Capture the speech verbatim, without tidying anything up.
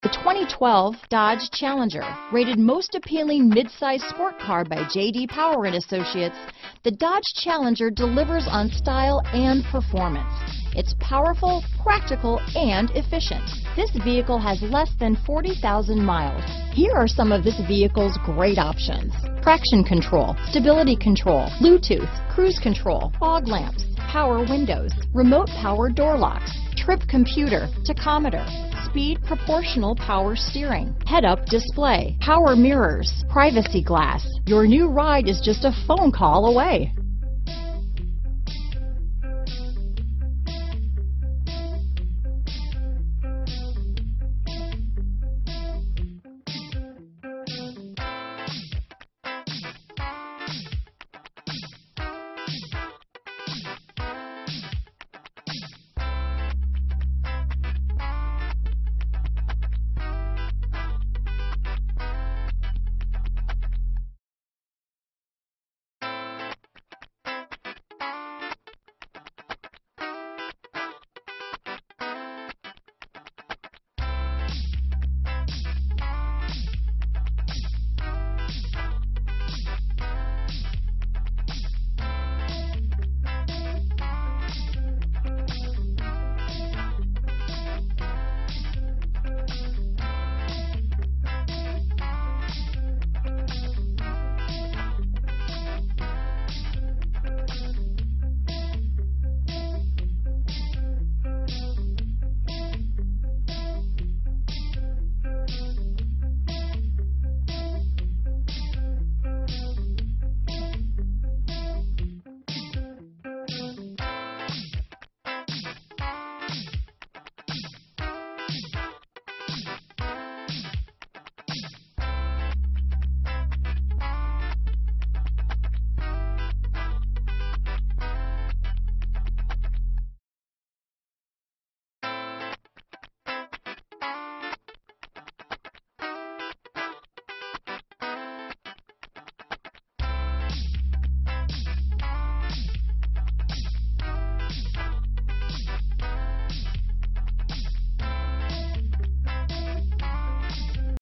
The twenty twelve Dodge Challenger, rated most appealing midsize sport car by J D Power and Associates, the Dodge Challenger delivers on style and performance. It's powerful, practical, and efficient. This vehicle has less than forty thousand miles. Here are some of this vehicle's great options: traction control, stability control, Bluetooth, cruise control, fog lamps, power windows, remote power door locks, trip computer, tachometer, speed proportional power steering, head-up display, power mirrors, privacy glass. Your new ride is just a phone call away.